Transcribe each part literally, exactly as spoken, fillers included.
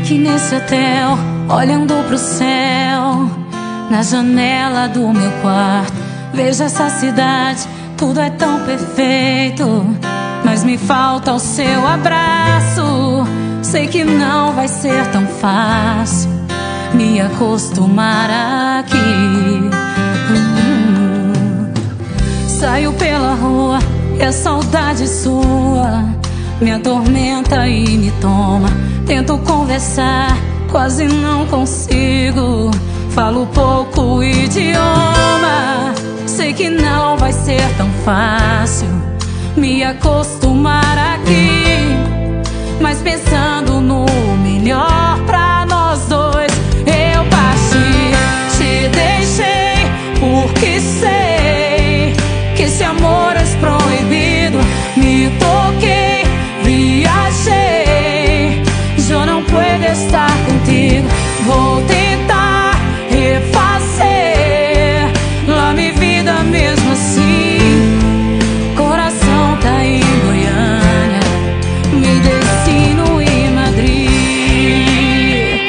aqui nesse hotel, olhando pro céu, na janela do meu quarto. Vejo essa cidade, tudo é tão perfeito, mas me falta o seu abraço. Sei que não vai ser tão fácil me acostumar aqui. hum. Saio pela rua e a saudade sua me atormenta e me toma. Tento conversar, quase não consigo. Falo pouco idioma. Sei que não vai ser tão fácil me acostumar aqui, mas pensando no melhor pra nós dois, eu parti, te deixei, porque sei que esse amor é proibido. Me toquei, viajei, eu não puedo estar contigo. Vou tentar refazer lá minha vida mesmo assim. Coração tá em Goiânia, me destino em Madrid.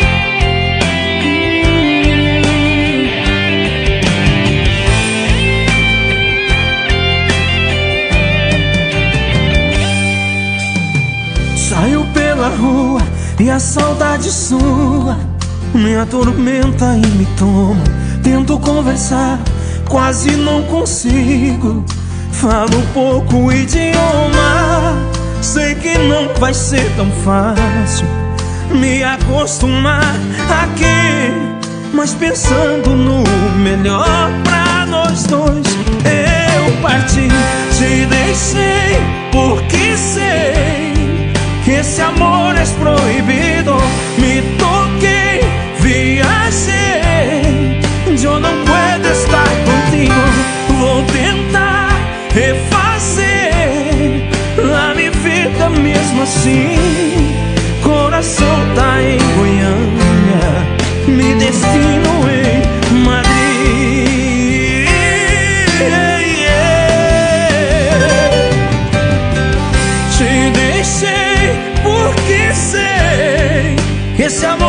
Saio pela rua e a saudade sua me atormenta e me toma. Tento conversar, quase não consigo. Falo pouco idioma. Sei que não vai ser tão fácil me acostumar aqui, mas pensando no melhor pra nós dois, eu parti, te deixei, porque sei que esse amor é proibido. Me toquei, viajei, eu não puedo estar contigo. Vou tentar refazer a minha vida mesmo assim. Coração tá em Goiânia, me destino em Madrid. Te deixei porque sei que esse amor